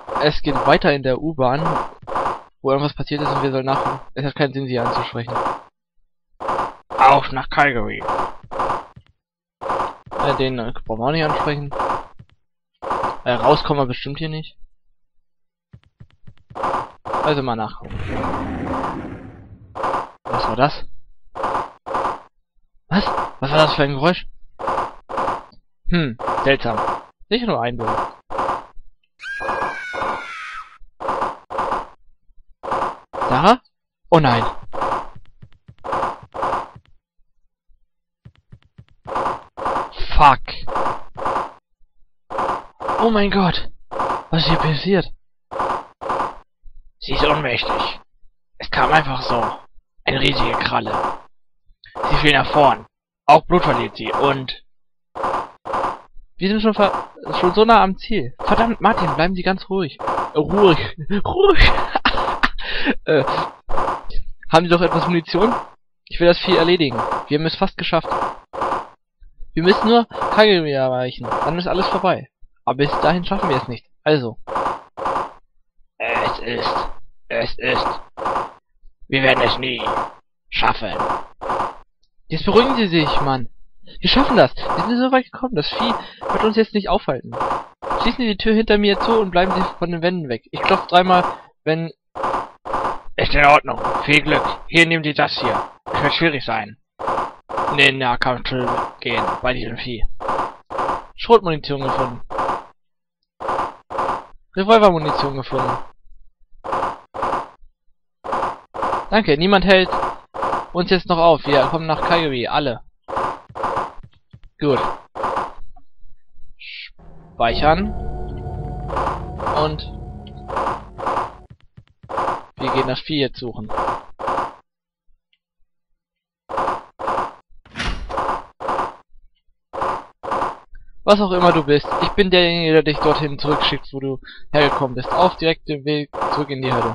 Es geht weiter in der U-Bahn, wo irgendwas passiert ist und wir sollen nachgucken. Es hat keinen Sinn, sie anzusprechen. Auf nach Calgary. Den brauchen wir auch nicht ansprechen. Rauskommen wir bestimmt hier nicht. Also mal nachgucken. Was war das? Was? Was war das für ein Geräusch? Seltsam. Nicht nur ein Bild. Sarah? Oh nein. Fuck. Oh mein Gott. Was ist hier passiert? Sie ist ohnmächtig. Es kam einfach so. Eine riesige Kralle. Sie fiel nach vorn. Auch Blut verliert sie und... Wir sind schon so nah am Ziel. Verdammt, Martin, bleiben Sie ganz ruhig. Ruhig. Ruhig. Haben Sie doch etwas Munition? Ich will das Vieh erledigen. Wir haben es fast geschafft. Wir müssen nur Calgary erreichen. Dann ist alles vorbei. Aber bis dahin schaffen wir es nicht. Also. Es ist. Wir werden es nie schaffen. Jetzt beruhigen Sie sich, Mann. Wir schaffen das. Wir sind so weit gekommen. Das Vieh wird uns jetzt nicht aufhalten. Schließen Sie die Tür hinter mir zu und bleiben Sie von den Wänden weg. Ich klopfe dreimal, wenn... Ist in Ordnung. Viel Glück. Hier nehmen Sie das hier. Es wird schwierig sein, in den Nahkampf zu gehen bei diesem Vieh. Schrotmunition gefunden. Revolvermunition gefunden. Danke, niemand hält uns jetzt noch auf. Wir kommen nach Calgary, alle. Gut. Speichern. Und wir gehen das Vieh jetzt suchen. Was auch immer du bist, ich bin derjenige, der dich dorthin zurückschickt, wo du hergekommen bist. Auf direktem Weg zurück in die Hölle.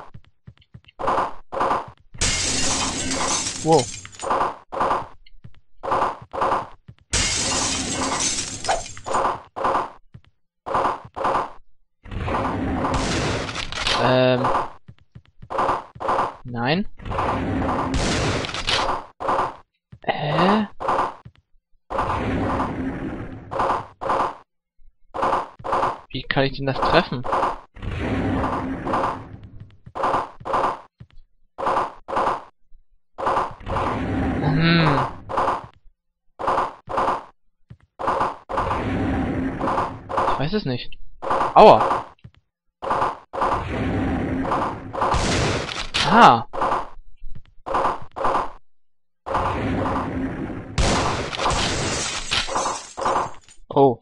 Wow. Nein. Wie kann ich denn das treffen? Ich weiß es nicht. Aua. Ah. Oh.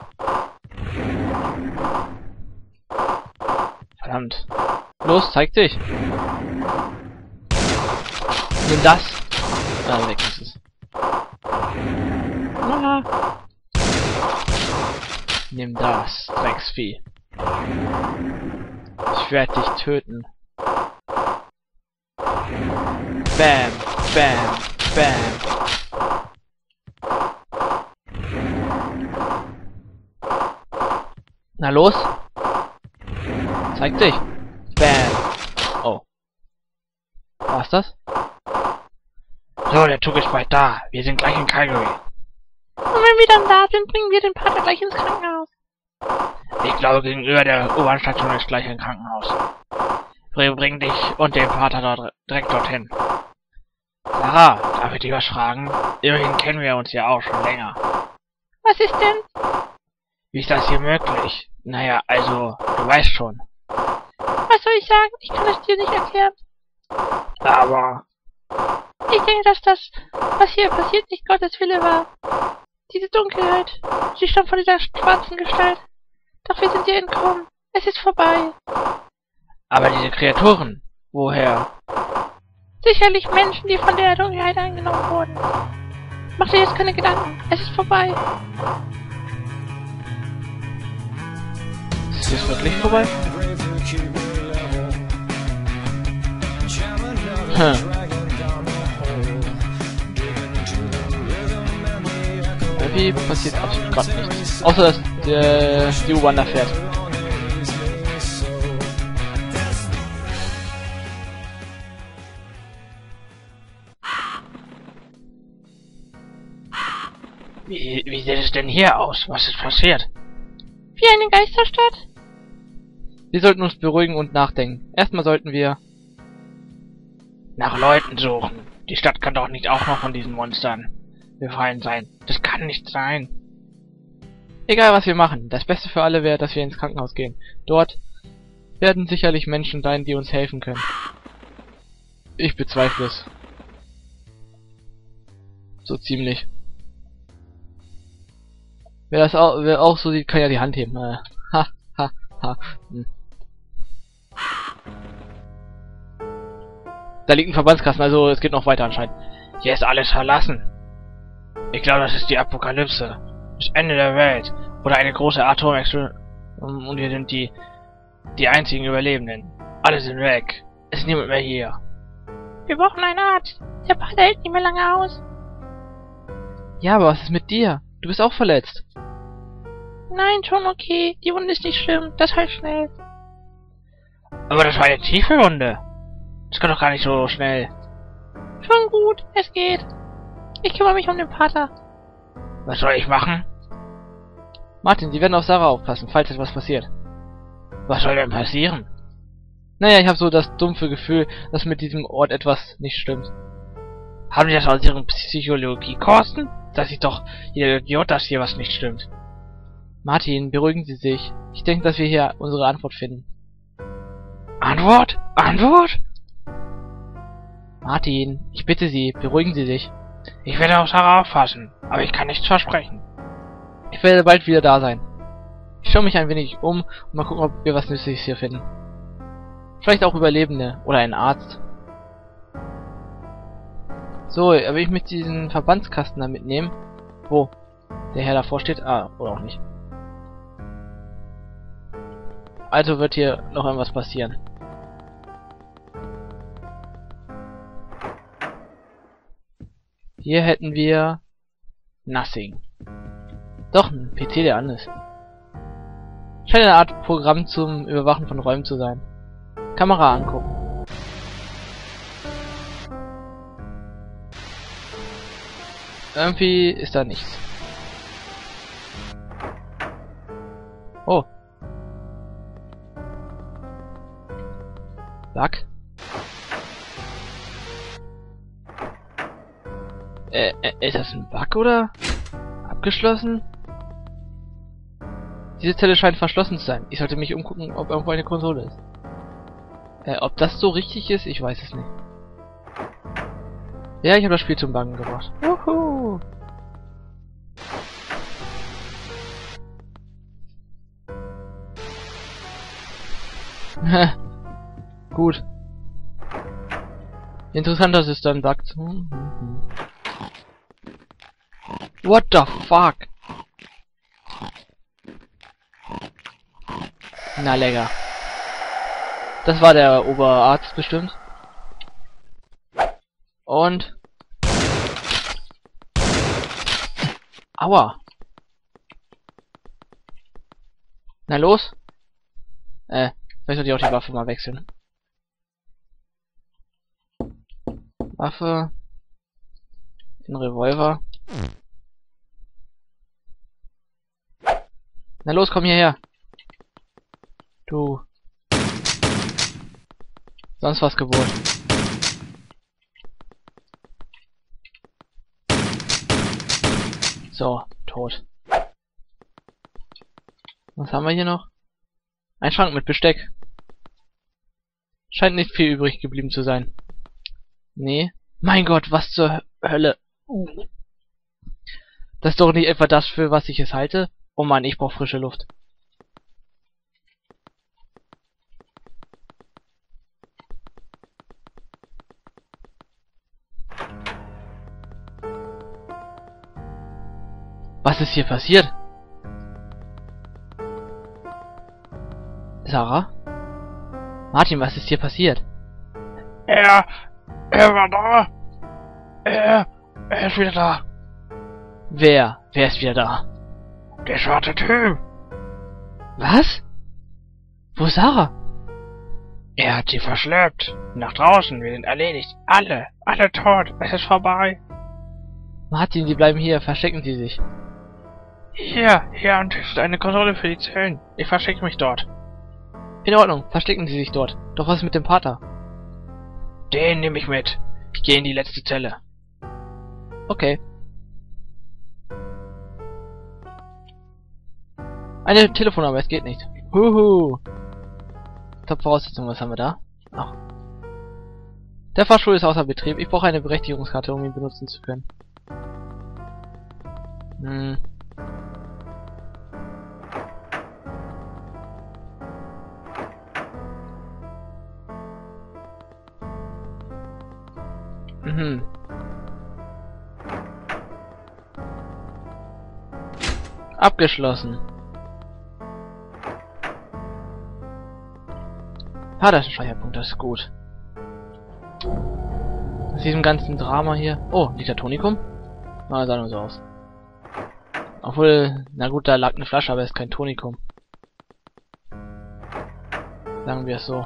Verdammt. Los, zeig dich. Nimm das. Ah, weg ist es. Ah. Nimm das, Drecksvieh. Ich werde dich töten. Bam, bam, bam. Na los. Zeig dich. Bam. Oh. War's das? So, der Zug ist bald da. Wir sind gleich in Calgary. Und wenn wir dann da sind, bringen wir den Pater gleich ins Krankenhaus. Ich glaube, gegenüber der U-Bahn-Station ist gleich ein Krankenhaus. Wir bringen dich und den Pater dort, direkt dorthin. Sarah, darf ich dich was fragen? Immerhin kennen wir uns ja auch schon länger. Was ist denn? Wie ist das hier möglich? Naja, also, du weißt schon. Was soll ich sagen? Ich kann es dir nicht erklären. Aber... Ich denke, dass das, was hier passiert, nicht Gottes Wille war. Diese Dunkelheit, sie stammt von dieser schwarzen Gestalt. Doch wir sind ihr entkommen. Es ist vorbei. Aber diese Kreaturen, woher? Sicherlich Menschen, die von der Dunkelheit eingenommen wurden. Mach dir jetzt keine Gedanken. Es ist vorbei. Ist es wirklich vorbei? Irgendwie passiert absolut gerade nichts. Außer dass die U-Bahn da fährt. Wie sieht es denn hier aus? Was ist passiert? Wie eine Geisterstadt? Wir sollten uns beruhigen und nachdenken. Erstmal sollten wir... Nach Leuten suchen. Die Stadt kann doch nicht auch noch von diesen Monstern befallen sein. Das kann nicht sein. Egal was wir machen, das Beste für alle wäre, dass wir ins Krankenhaus gehen. Dort werden sicherlich Menschen sein, die uns helfen können. Ich bezweifle es. So ziemlich. Wer auch so sieht, kann ja die Hand heben. Ha, ha, ha. Hm. Da liegt ein Verbandskasten, also es geht noch weiter anscheinend. Hier ist alles verlassen. Ich glaube, das ist die Apokalypse. Das Ende der Welt. Oder eine große Atomexplosion. Und wir sind die einzigen Überlebenden. Alle sind weg. Es ist niemand mehr hier. Wir brauchen einen Arzt. Der Pater hält nicht mehr lange aus. Ja, aber was ist mit dir? Du bist auch verletzt. Nein, schon okay. Die Wunde ist nicht schlimm. Das heilt schnell. Aber das war eine tiefe Wunde. Das kann doch gar nicht so schnell. Schon gut. Es geht. Ich kümmere mich um den Pater. Was soll ich machen? Martin, Sie werden auf Sarah aufpassen, falls etwas passiert. Was soll denn passieren? Naja, ich habe so das dumpfe Gefühl, dass mit diesem Ort etwas nicht stimmt. Haben Sie das aus Ihren Psychologie-Kosten? Das sieht doch jeder Idiot, dass hier was nicht stimmt. Martin, beruhigen Sie sich. Ich denke, dass wir hier unsere Antwort finden. Antwort? Antwort? Martin, ich bitte Sie, beruhigen Sie sich. Ich werde auf Sarah aufpassen, aber ich kann nichts versprechen. Ich werde bald wieder da sein. Ich schaue mich ein wenig um und mal gucken, ob wir was Nützliches hier finden. Vielleicht auch Überlebende oder einen Arzt. So, aber ich möchte diesen Verbandskasten da mitnehmen. Wo der Herr davor steht. Ah, oder auch nicht. Also wird hier noch irgendwas passieren. Hier hätten wir Nothing. Doch, ein PC, der an ist. Scheint eine Art Programm zum Überwachen von Räumen zu sein. Kamera angucken. Irgendwie ist da nichts. Oh. Bug? Ist das ein Bug oder? Abgeschlossen? Diese Zelle scheint verschlossen zu sein. Ich sollte mich umgucken, ob irgendwo eine Konsole ist. Ob das so richtig ist, ich weiß es nicht. Ja, ich habe das Spiel zum Bangen gebracht. Wuhu! Gut. Interessant, dass es dann buggt. What the fuck? Na lecker. Das war der Oberarzt bestimmt. Und... Aua. Na los. Vielleicht sollte ich auch die Waffe mal wechseln. Waffe. Den Revolver. Na los, komm hierher. Du. Sonst was Geburt. So, tot. Was haben wir hier noch? Ein Schrank mit Besteck. Scheint nicht viel übrig geblieben zu sein. Nee. Mein Gott, was zur Hölle. Das ist doch nicht etwa das, für was ich es halte. Oh Mann, ich brauche frische Luft. Was ist hier passiert? Sarah? Martin, was ist hier passiert? Er war da. Er ist wieder da. Wer? Wer ist wieder da? Der schwarze Typ. Was? Wo ist Sarah? Er hat sie verschleppt. Nach draußen. Wir sind erledigt. Alle tot. Es ist vorbei. Martin, Sie bleiben hier. Verstecken Sie sich. Hier am Tisch ist eine Konsole für die Zellen. Ich verstecke mich dort. In Ordnung. Verstecken Sie sich dort. Doch was mit dem Pater? Den nehme ich mit. Ich gehe in die letzte Zelle. Okay. Eine Telefonnummer, es geht nicht. Huhu. Top-Voraussetzungen, was haben wir da? Ach. Der Fahrstuhl ist außer Betrieb. Ich brauche eine Berechtigungskarte, um ihn benutzen zu können. Hm. Mhm. Abgeschlossen. Ah, das ist ein Speicherpunkt, das ist gut. Aus diesem ganzen Drama hier... Oh, liegt da Tonikum? Ah, sah nur so aus. Obwohl, na gut, da lag eine Flasche, aber es ist kein Tonikum. Sagen wir es so.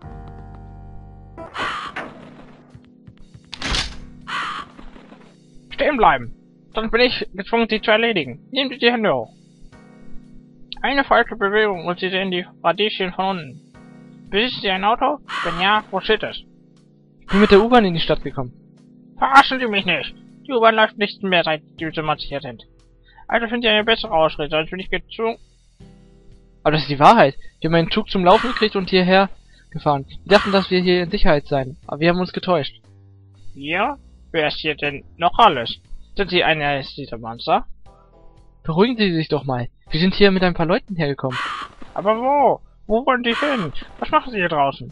Stehen bleiben! Sonst bin ich gezwungen, sie zu erledigen. Nehmen Sie die Hände hoch. Eine falsche Bewegung und Sie sehen die Radieschen von unten. Besitzen Sie ein Auto? Wenn ja, wo steht es? Ich bin mit der U-Bahn in die Stadt gekommen. Verarschen Sie mich nicht! Die U-Bahn läuft nicht mehr, seit Sie automatisiert sind. Also finden Sie eine bessere Ausrede, sonst bin ich gezwungen... Aber das ist die Wahrheit. Wir haben einen Zug zum Laufen gekriegt und hierher gefahren. Wir dachten, dass wir hier in Sicherheit seien. Aber wir haben uns getäuscht. Ja? Wer ist hier denn noch alles? Sind Sie einer dieser Monster? Beruhigen Sie sich doch mal. Wir sind hier mit ein paar Leuten hergekommen. Aber wo? Wo wollen die hin? Was machen Sie hier draußen?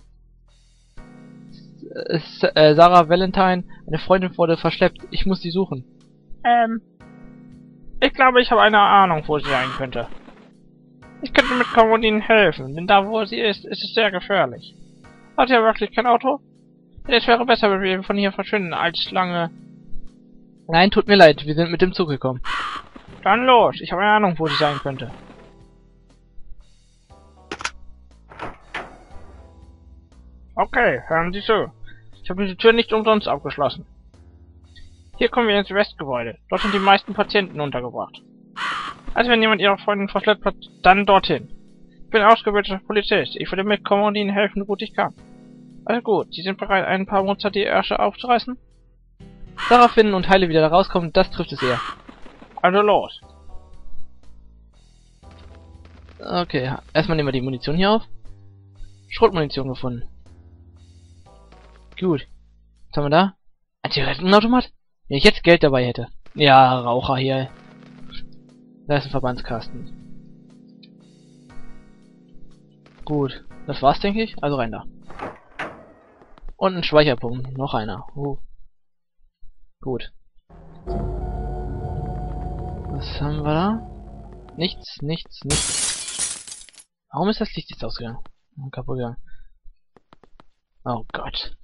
Sarah Valentine, eine Freundin, wurde verschleppt. Ich muss sie suchen. Ich glaube, ich habe eine Ahnung, wo sie sein könnte. Ich könnte mitkommen und Ihnen helfen, denn da, wo sie ist, ist es sehr gefährlich. Hat sie wirklich kein Auto? Denn es wäre besser, wenn wir von hier verschwinden, als lange... Nein, tut mir leid, wir sind mit dem Zug gekommen. Dann los, ich habe eine Ahnung, wo sie sein könnte. Okay, hören Sie zu. Ich habe diese Tür nicht umsonst abgeschlossen. Hier kommen wir ins Westgebäude. Dort sind die meisten Patienten untergebracht. Also wenn jemand Ihre Freundin verschleppt hat, dann dorthin. Ich bin ausgebildeter Polizist. Ich würde mitkommen und Ihnen helfen, so gut ich kann. Also gut, Sie sind bereit, ein paar Monster die Ärsche aufzureißen? Sarah finden und heile wieder da rauskommen, das trifft es eher. Also los. Okay, erstmal nehmen wir die Munition hier auf. Schrotmunition gefunden. Gut. Was haben wir da? Ein Zigarettenautomat? Wenn ich jetzt Geld dabei hätte. Ja, Raucher hier. Da ist ein Verbandskasten. Gut. Das war's, denke ich. Also rein da. Und ein Speicherpunkt. Noch einer. Gut. Was haben wir da? Nichts. Warum ist das Licht jetzt ausgegangen? Kaputt gegangen. Oh Gott.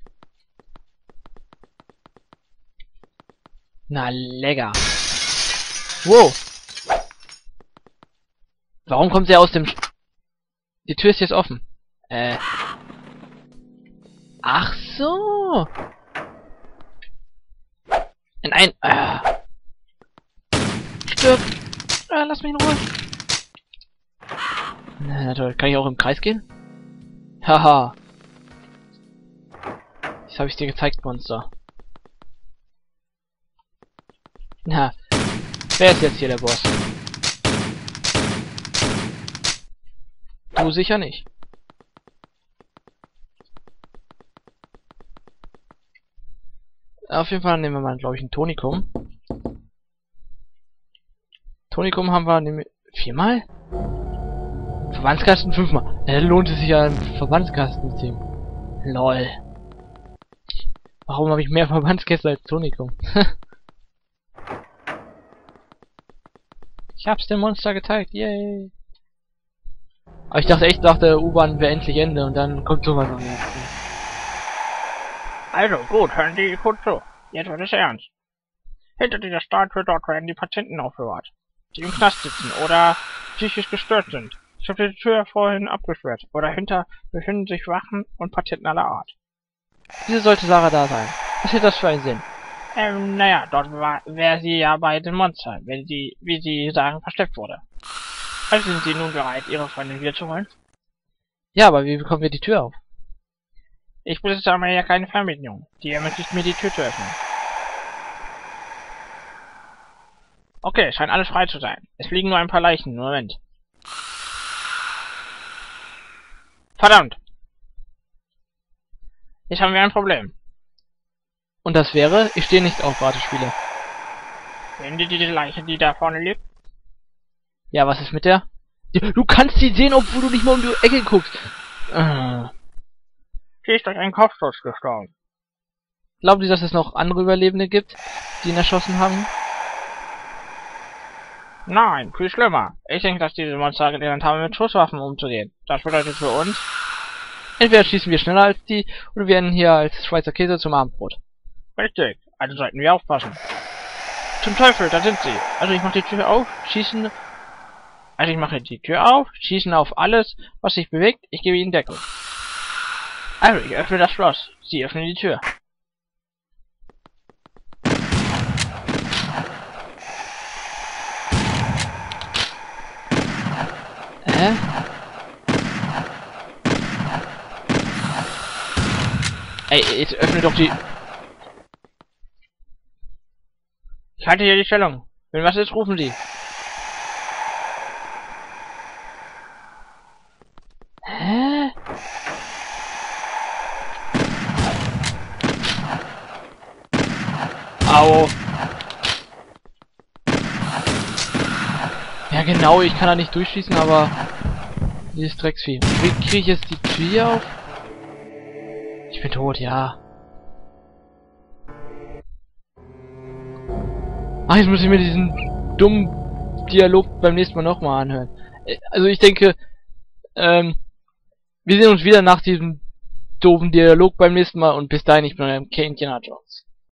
Na, lecker. Wow. Warum kommt sie aus dem... Die Tür ist jetzt offen. Ach so. Nein. Stirb. Lass mich in Ruhe. Na toll. Kann ich auch im Kreis gehen? Haha. Das habe ich dir gezeigt, Monster. Na, wer ist jetzt hier der Boss? Du sicher nicht. Auf jeden Fall nehmen wir mal, glaube ich, ein Tonikum. Tonikum haben wir nämlich 4-mal? Verbandskasten 5-mal. Ja, dann lohnt es sich ja, einen Verbandskasten zu ziehen. LOL. Warum habe ich mehr Verbandskäste als Tonikum? Ich hab's dem Monster gezeigt, yay! Aber ich dachte echt, nach der U-Bahn wäre endlich Ende und dann kommt sowas noch mehr. Also gut, hören Sie gut zu. Jetzt wird es ernst. Hinter dieser Statue dort werden die Patienten aufbewahrt, die im Knast sitzen oder psychisch gestört sind. Ich habe die Tür vorhin abgesperrt. Oder hinter befinden sich Wachen und Patienten aller Art. Wieso sollte Sarah da sein? Was hätte das für einen Sinn? Naja, dort wäre sie ja bei den Monstern, wenn sie, wie Sie sagen, versteckt wurde. Also sind Sie nun bereit, Ihre Freundin wiederzuholen? Ja, aber wie bekommen wir die Tür auf? Ich besitze aber ja keine Fernbedienung, die ermöglicht mir, die Tür zu öffnen. Okay, scheint alles frei zu sein. Es liegen nur ein paar Leichen. Moment. Verdammt! Jetzt haben wir ein Problem. Und das wäre, ich stehe nicht auf Wartespiele. Sehen Sie diese Leiche, die da vorne liegt? Ja, was ist mit der? Du kannst sie sehen, obwohl du nicht mal um die Ecke guckst. Sie ist durch einen Kopfschuss gestorben. Glaubt ihr, dass es noch andere Überlebende gibt, die ihn erschossen haben? Nein, viel schlimmer. Ich denke, dass diese Monster gelernt haben, mit Schusswaffen umzugehen. Das bedeutet für uns... Entweder schießen wir schneller als die, oder wir werden hier als Schweizer Käse zum Abendbrot. Richtig, also sollten wir aufpassen. Zum Teufel, da sind sie. Also ich mache die Tür auf, schießen... Also ich mache die Tür auf, schießen auf alles, was sich bewegt, ich gebe ihnen Deckung. Also ich öffne das Schloss, sie öffnen die Tür. Ey, jetzt öffne doch die... Ich halte hier die Stellung. Wenn was ist, rufen Sie. Hä? Au. Ja genau, ich kann da nicht durchschießen, aber... Dieses Drecksvieh. Wie kriege ich jetzt die Tür auf? Ich bin tot, ja. Ach, jetzt muss ich mir diesen dummen Dialog beim nächsten Mal nochmal anhören. Also ich denke, wir sehen uns wieder nach diesem doofen Dialog beim nächsten Mal und bis dahin, ich bin euer Indiana Jones.